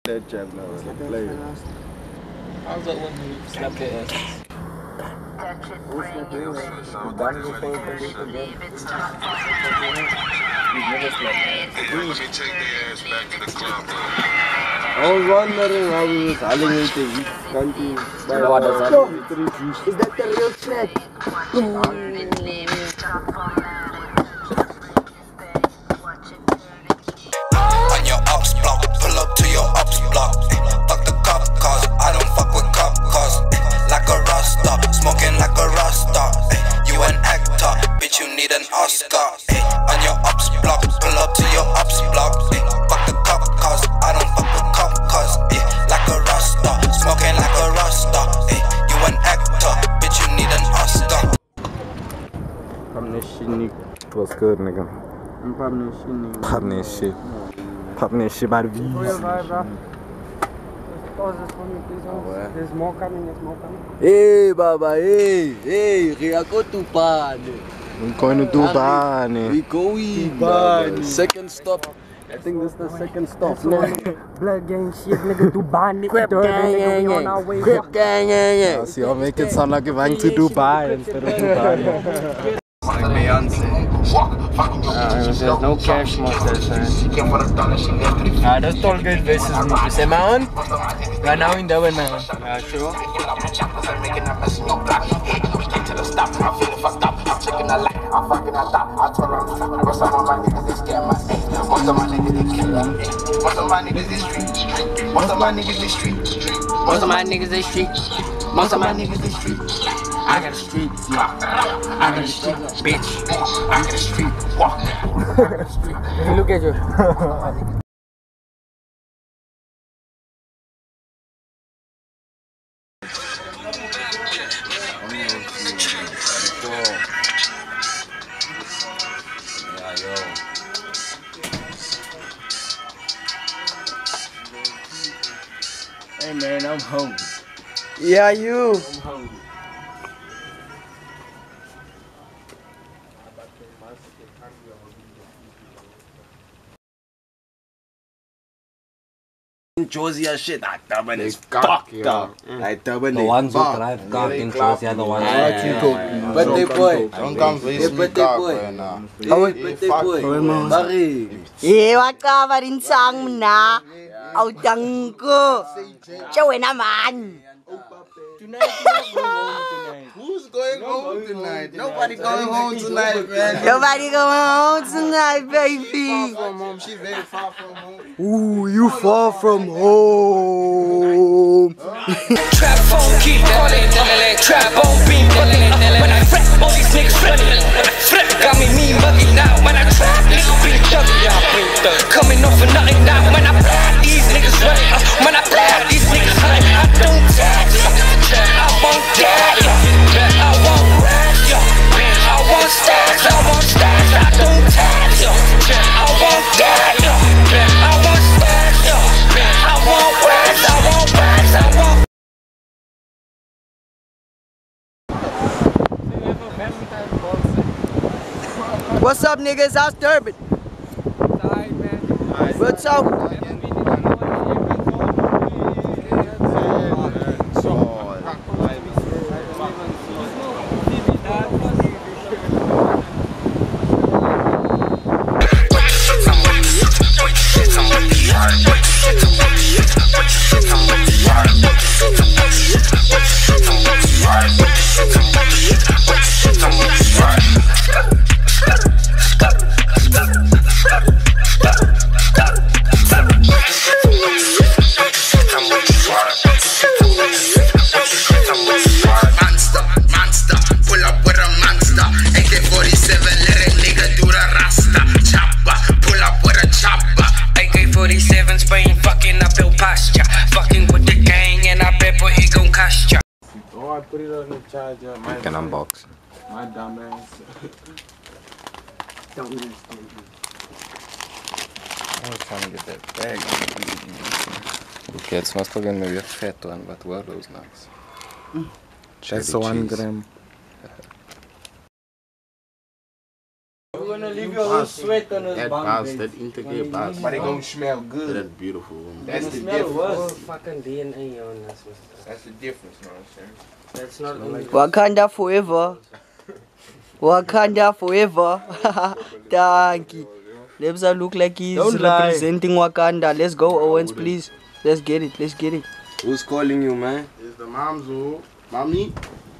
That jab now, play it. How's that when you slap their ass? I was wondering how we was howling into each country. Is that the real track? On your ops block, pull up to your ops block. Fuck the cop cars, I don't fuck with cop cars. Like a rasta, smoking like a rasta. You an actor, bitch, you need an Oscar. On your ops block, pull up to your ops block. Fuck the cop cars, I don't fuck with cop cars. Like a rasta, smoking like a rasta. You an actor, bitch, you need an Oscar. What's good, nigga? Pop shit. Pop shit by the views. There's more coming, Hey, Baba, hey, we are going to Bani. We're going to Dubai. We going Bani. Second stop. I think this is the second stop. Blood gang shit, nigga, Dubai, nigga. Crip gang, yeah. See, I'll make it sound like we're going to Dubai instead of Dubai. Like Beyonce. There's no cash monsters, man. That's all good versus me. Say, man, right now in the way, man. Yeah, sure. Most of my niggas is street. Most of my niggas is street. Most of my niggas is street. Most of my niggas is street. I got a street walk. I got a street bitch. I got a street walk. Look at you. Hey man, I'm hungry. Yeah, you. I'm hungry. Georgia shit, that Durban is fucked up. Like Durban, The ones who drive car in Georgia are the ones But they boy. Don't come face me, God, boy, now. Eh, wag ka pa rin sang mo na. Autang ko. Siya naman. Who's going home tonight? Nobody going home tonight, man. Nobody going home tonight, baby. Far from home. She's very far from home. Ooh, you far from home. Trap phone keep calling, trap on beam bugging. When I rap, all these niggas running. Got me mean bugging now. When I trap, niggas be chugging. Coming off of nothing now. When I blast, these niggas running. When I blast, these niggas running. I don't touch. I won't die. I won't rest. I won't stash. I won't stash. I don't touch. I won't die. I won't stash. I won't rest. I won't rest. I won't. What's up, niggas? How's Durban? What's up? Put it on the charger. You can unbox. My dumb ass. I was trying to get that bag. Okay, jetzt machst du gerne mehr Fett dran, but well, those nice. That's the 1 gram. We're gonna leave sweat on his That bum, bounce, babe. that integrate bounce. But it gonna smell good. That's beautiful. That's the Smell difference. worse. Fucking DNA on us. That's the difference, you know what I'm saying? That's not only Wakanda forever. Wakanda forever. Thank you. Lebza look like he's Don't lie. representing Wakanda. Let's go, Owens, please. Let's get it. Let's get it. Who's calling you, man? It's the Mamzo. Mommy?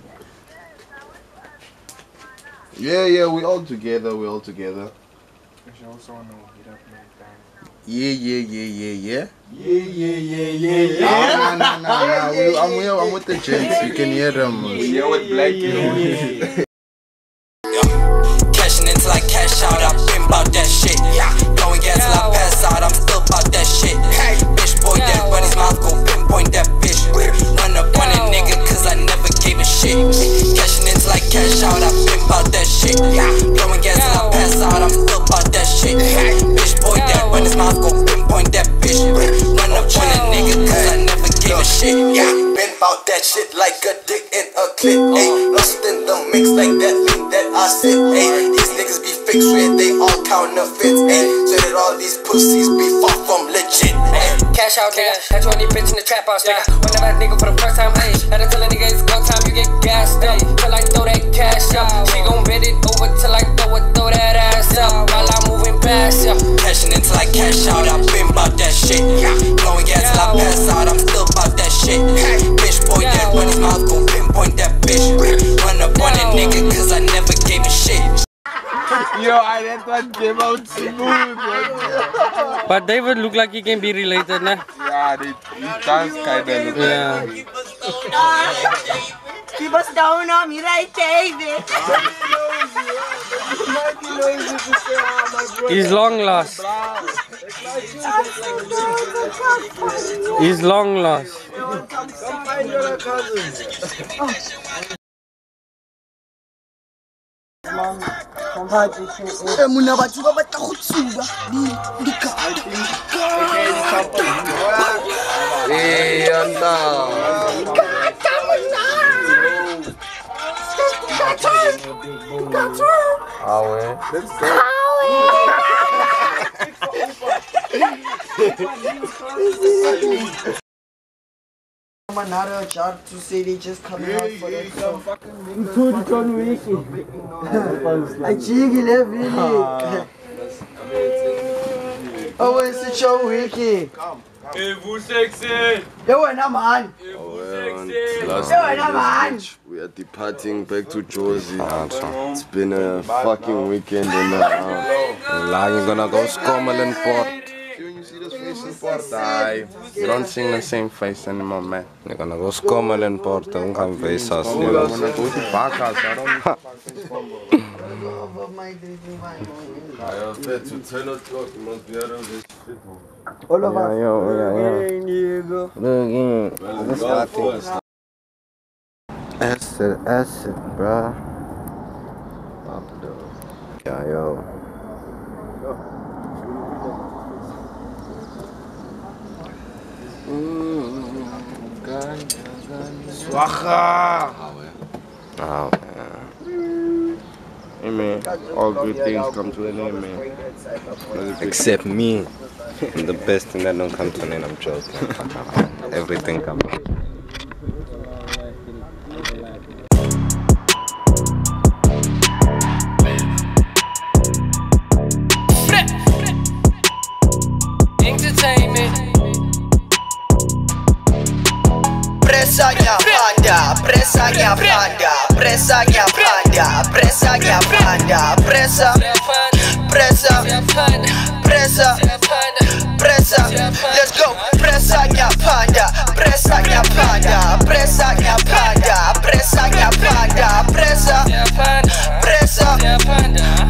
Yeah, we all together. Yeah. Nah. I'm with the gents. You can hear them. Yeah, with black people. Cashing until I cash out, I've been about that shit. Going gas till I pass out, I'm still about that shit. Bitch boy, that run his mouth, go pinpoint that bitch. Run up on a nigga, cause I never gave a shit. Cashing until I cash out, I've been about that shit. Going gas till I pass out, I'm still about that shit. Bitch boy, that run his mouth, go pinpoint that bitch. Run up on a nigga, cause I never gave a shit. Been about that shit like a dick in a clip. Lost in the mix like that mean that I sit. These niggas be fake straight, they all counterfeits. So that all these pussies be far from legit. Cash out, nigga. Had 20 bitch in the trap house, nigga. Whenever a nigga for the first time, had to tell a nigga it's go time, you get gassed up. Till I throw that cash up. She gon' bend it over till I throw that ass up. While I'm moving past ya. Cashing until I cash out, I've been about that shit. Blowing gas till I pass out, I'm still about that shit. Bitch boy, that run his mouth, go pinpoint that bitch. Run up on a nigga, cause I never gave a shit. Yo, that one came out smooth. But David look like he can be related, nah? Yeah, he does kinda look Yeah. Keep us down on me, right, David? He's long lost. He's long lost. Muna batho ba batla go tsuba di Hey, Manara chart to say they just coming out for that song. I cheeky left really. Oh, it's the show wiki. Hey, vous sexy! Yo, wena man. We are departing back to Jersey. It's been a fucking weekend and You're gonna go Skommerland Port. You don't sing the same face anymore, man. You're gonna go Skommerland Port. Don't come face us. I'm gonna go to Bakas. I don't to 10 o'clock, you must be out of this shit. All of us. Acid, bruh. Yeah, yo. Swacha. Oh, yeah. Amen. All good things come to an end, man. Except me. I'm the best thing that don't come to an end, I'm joking. Everything comes. Entertainment. Pressanya panda, pressanya panda, pressanya panda, pressanya panda, pressa, pressa, pressa, pressa. Let's go. Pressanya panda, pressanya panda, pressanya panda, pressanya panda, pressa, pressa.